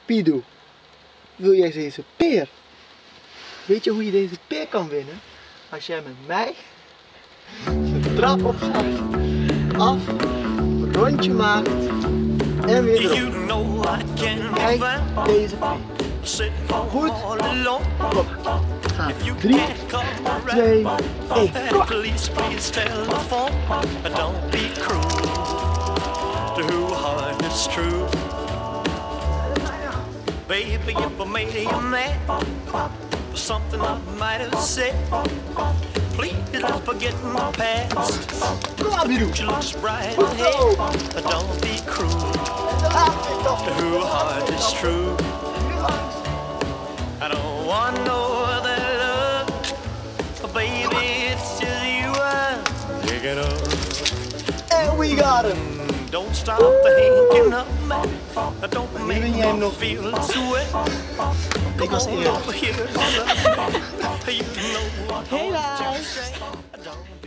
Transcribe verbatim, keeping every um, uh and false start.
Pido, wil jij deze peer? Weet je hoe je deze peer kan winnen? Als jij met mij de trap op gaat, af, een rondje maakt en weer erop. Kijk deze peer. Goed. Kom. Gaan. drie, twee, één. Baby, if I made you mad for something I might have said, please don't forget my past. Future looks bright ahead, but don't be cruel. Who heart is true? I don't want no other love, but baby, it's just you I'm thinking of. And we got him. Don't stop thinking of me. Don't make me feel sweat. Ik was eerlijk. Helaas.